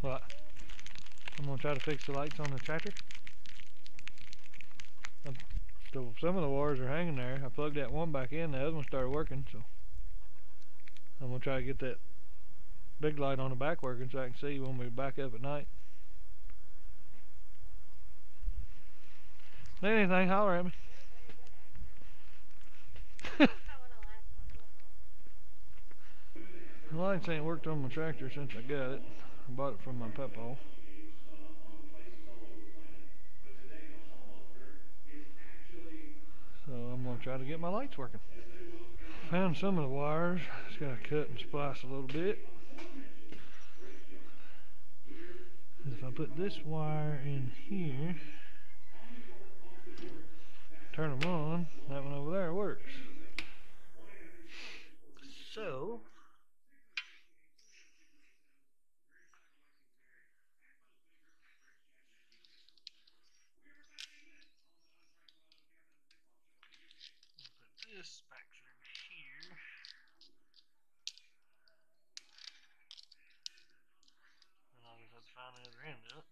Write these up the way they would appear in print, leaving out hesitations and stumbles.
What? I'm gonna try to fix the lights on the tractor. Some of the wires are hanging there. I plugged that one back in, the other one started working, so I'm gonna try to get that big light on the back working so I can see when we back up at night. Need anything, holler at me. The lights ain't worked on my tractor since I got it. I bought it from my Pepo. So I'm going to try to get my lights working. Found some of the wires. Just got to cut and splice a little bit. If I put this wire in here, turn them on, that one over there works. So put this back through here. And I'll just have to find the other end of it.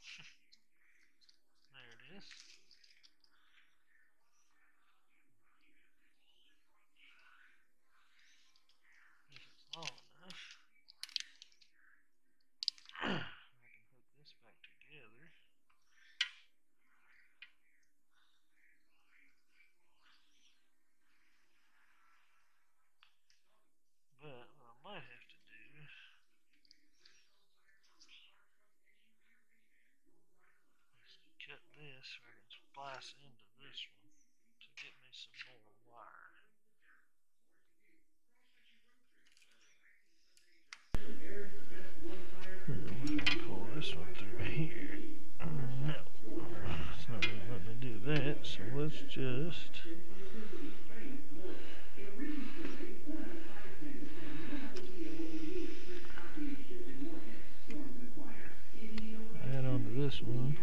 There it is. If it's long enough, I can hook this back together. But what I might have to do is cut this so I can splice into this one to get me some more wire. Pull this one through here. No, it's not going to let me do that, so let's just add onto this one.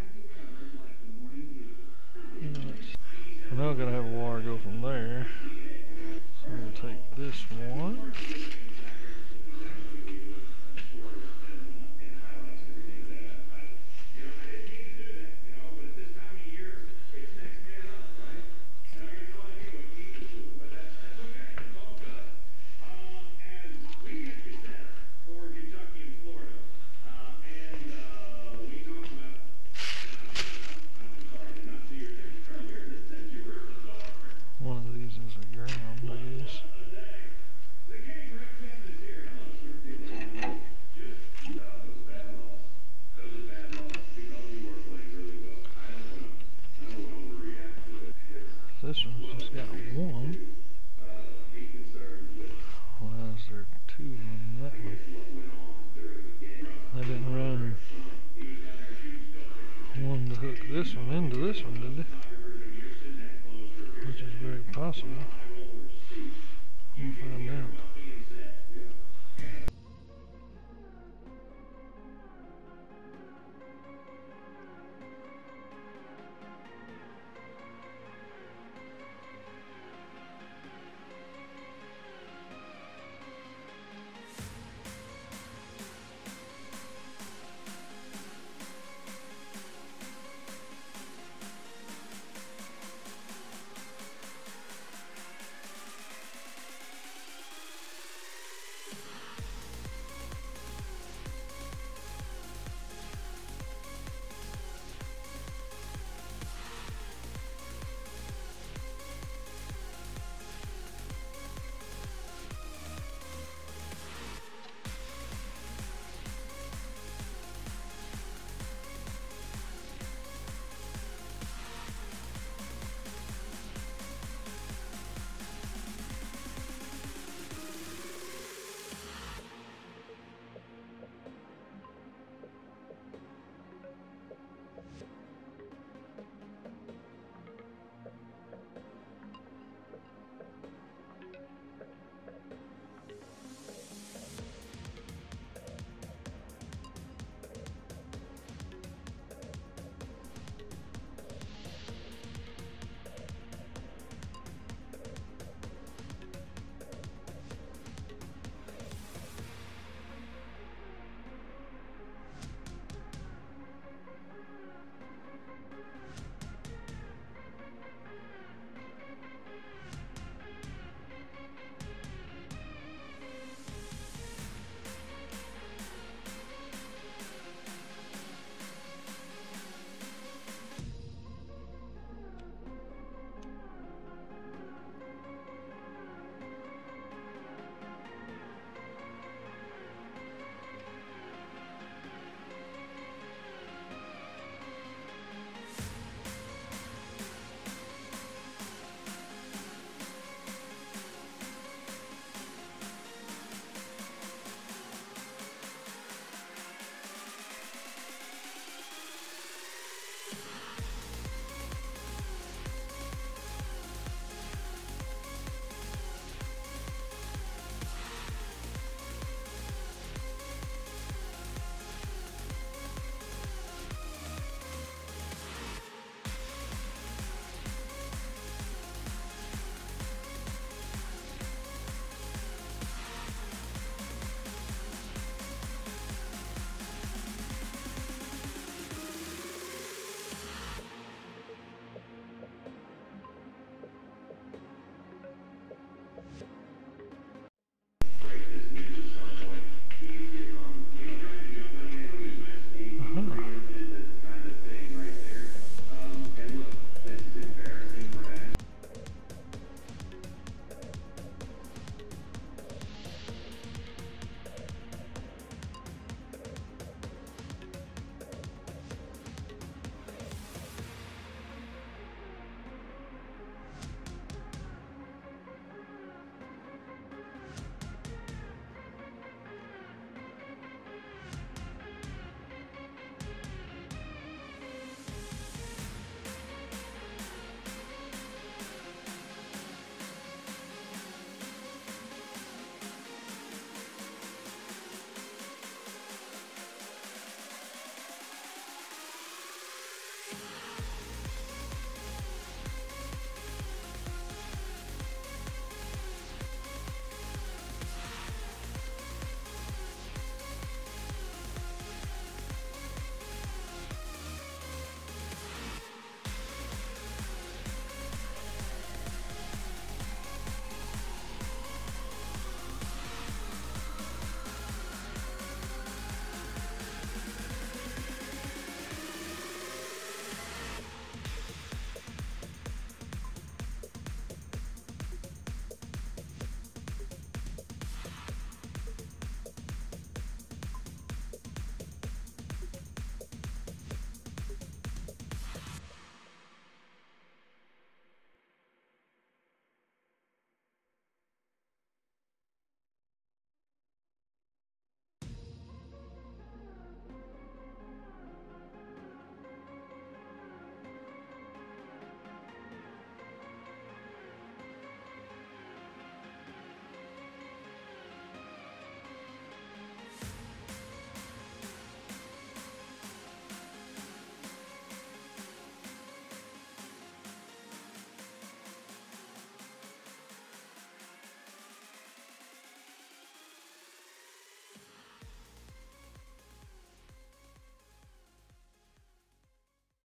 I'm now going to have a wire go from there. So we'll take this one. One of these is a ground, I guess. This one's just got one. Why is there two on that one? I didn't run one to hook this one into this one, did they? Which is very possible.